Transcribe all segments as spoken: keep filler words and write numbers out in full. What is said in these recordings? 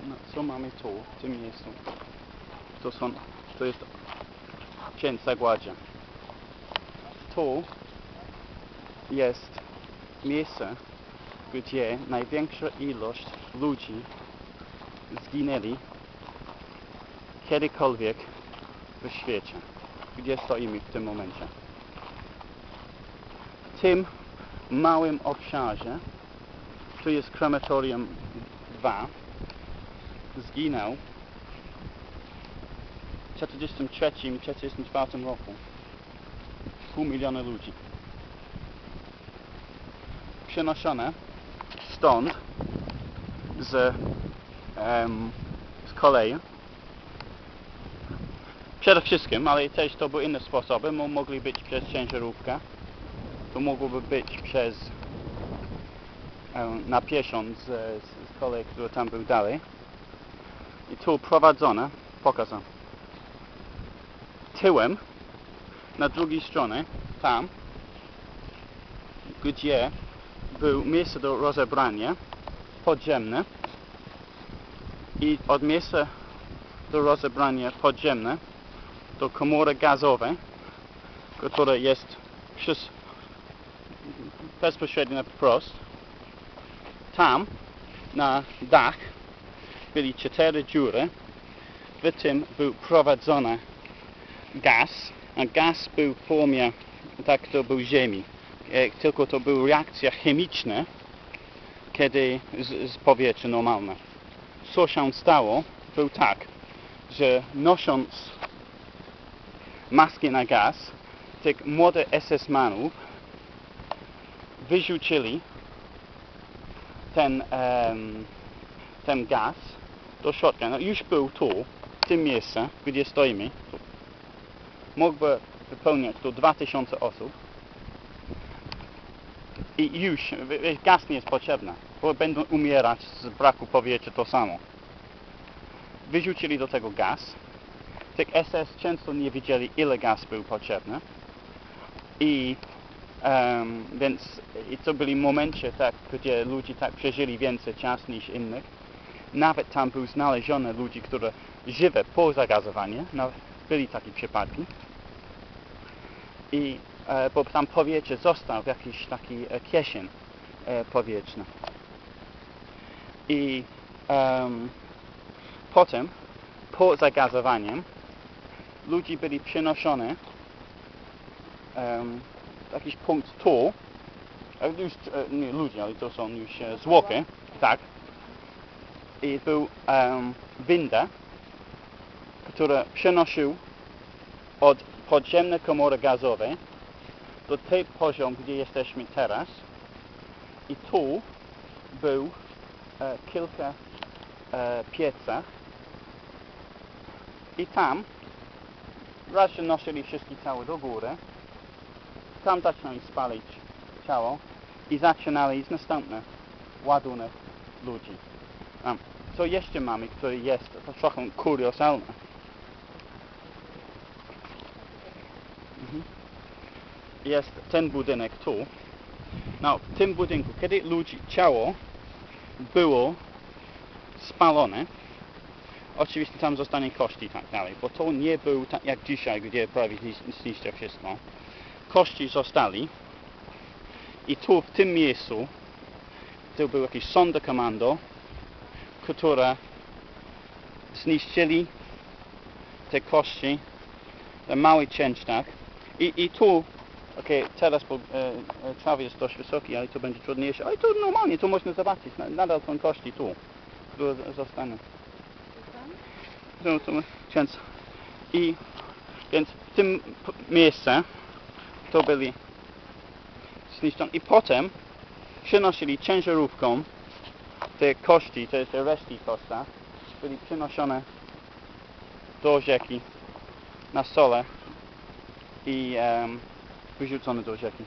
No, co mamy tu, w tym miejscu? To są, to jest cień zagładzia. Tu jest miejsce, gdzie największa ilość ludzi zginęli kiedykolwiek w świecie. Gdzie stoimy w tym momencie? W tym małym obszarze, tu jest krematorium dwa, zginął w czterdziestym trzecim i czterdziestym czwartym roku pół miliona ludzi. Przenoszone stąd z, um, z kolei. Przede wszystkim, ale też to były inne sposoby, mogli być przez ciężarówkę, to mogłoby być przez um, na pieszo z, z, z kolei, który tam był dalej. I tu prowadzone, pokażę, tyłem, na drugiej stronie, tam, gdzie był miejsce do rozebrania podziemne i od miejsca do rozebrania podziemne do komory gazowej, która jest przez bezpośrednio wprost. Tam na dach byli cztery dziury, w tym był prowadzony gaz, a gaz był w formie, tak to był ziemi, e, tylko to była reakcja chemiczna, kiedy z, z powietrza normalne. Co się stało, był tak, że nosząc maski na gaz, tych młodych es es manów wyrzucili ten, um, ten gaz do środka. No, już był tu, w tym miejscu, gdzie stoimy. Mógłby wypełniać tu dwa tysiące osób. I już gaz nie jest potrzebny, bo będą umierać z braku powietrza to samo. Wyrzucili do tego gaz. Tych es es często nie wiedzieli, ile gaz był potrzebny. I um, więc i to byli momenty, tak, gdzie ludzie tak przeżyli więcej czasu niż innych. Nawet tam był znalezione ludzi, które żywe po zagazowaniu. No, byli takie przypadki. I e, bo tam powietrze został w jakiś taki e, kieszeń e, powietrzny. I um, potem, po zagazowaniu, ludzie byli przenoszeni um, w jakiś punkt tu, już e, nie ludzie, ale to są już e, zwłoki, tak. I był um, winda, która przenosił od podziemnej komory gazowej do tej poziom, gdzie jesteśmy teraz. I tu był e, kilka e, piecach. I tam raz, że nosili wszystkie ciała do góry, tam zaczynali spalić ciało i zaczynali z następny ładunek ludzi. Um, co jeszcze mamy, który jest to trochę kuriozalne. Mhm. Jest ten budynek tu. No, w tym budynku, kiedy ludzi ciało było spalone, oczywiście tam zostanie kości i tak dalej, bo to nie był tak jak dzisiaj, gdzie prawie zniszczy wszystko. Kości zostali i tu w tym miejscu to był jakiś sonderkommando, które zniszczyli te kości, ten mały cięć, tak? I, i tu, okej, okay, teraz bo e, e, trawy jest dość wysoki, ale to będzie trudniejsze, ale to normalnie, tu można zobaczyć, nadal są kości tu, które zostaną. To, to, więc, I więc w tym miejscu to byli zniszczone i potem przenosili ciężarówką te kości, te, te resztki kosta, byli przenoszone do rzeki na sole i um, wyrzucone do rzeki.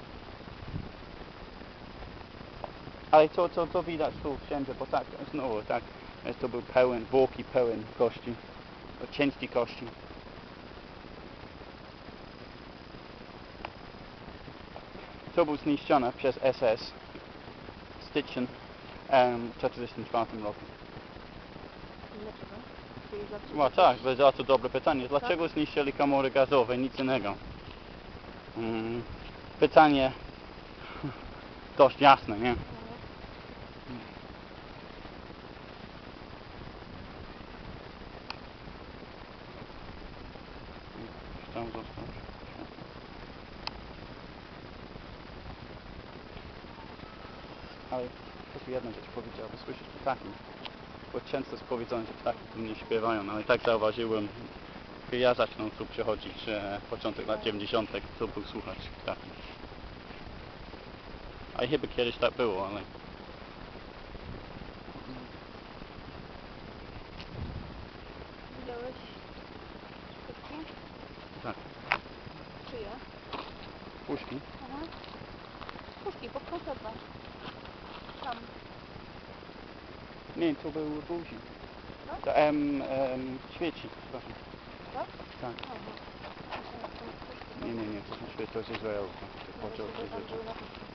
Ale to, to, to widać tu wszędzie, bo tak, znowu, tak, to był pełen, worki pełen kości, ciężkie kości. To był zniszczone przez es es w styczniu um, czterdziestym czwartym roku. Dlaczego? Czyli zawsze No jakieś- tak, bardzo dobre pytanie. Dlaczego zniszczyli komory gazowe? Nic innego. Mm, pytanie dość jasne, nie? No. Tam został. Ale tylko jedna rzecz powiedziała, słyszysz ptaki. Bo często jest powiedzone, że ptaki tu nie śpiewają, ale tak zauważyłem, gdy ja zaczną tu przychodzić, że początek lat dziewięćdziesiątych to był słuchać ptaków. A i chyba kiedyś tak było, ale... Widziałeś szpytki? Tak, Czyje? puszki. Aha. Puszki, pod konserwę. Tam. Nie, to był buzi. No? To em, em, świeci, przepraszam. Tak? Tak. Aha. Myślałam, że to puszki. Nie, nie, nie, to są świeci, to jest Izrael. To Nawet chodzi o żeby te tam rzeczy. były napisy.